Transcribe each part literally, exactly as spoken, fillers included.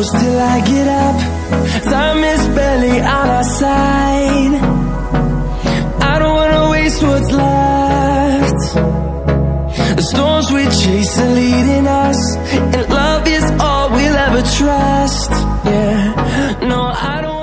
close till I get up. Time is barely on our side. I don't wanna waste what's left. The storms we chase are leading us, and love is all we'll ever trust. Yeah, no, I don't.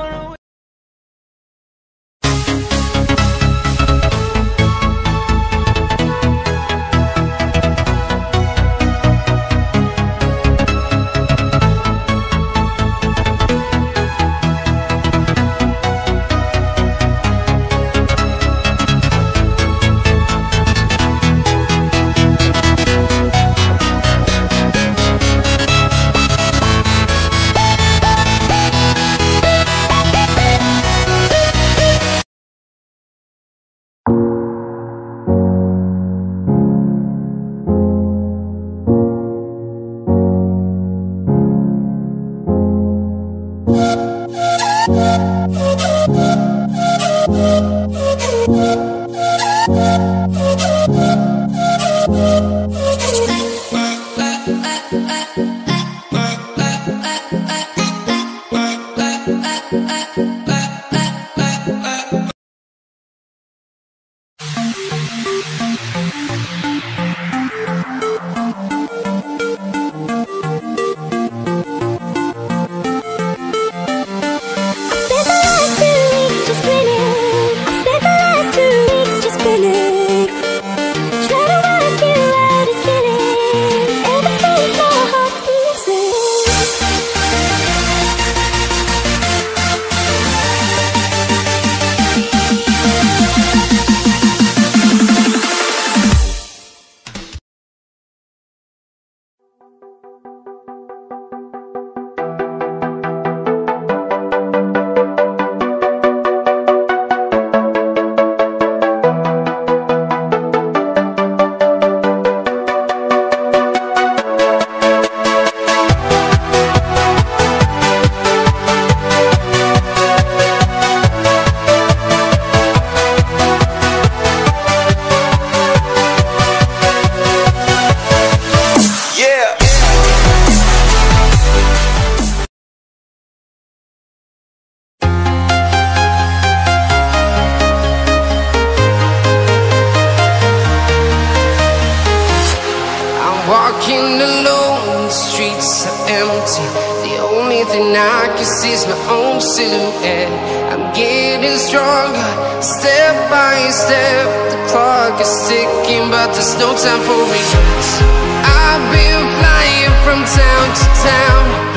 Walking alone, the streets are empty. The only thing I can see is my own silhouette. I'm getting stronger, step by step. The clock is ticking, but there's no time for regrets. I've been flying from town to town,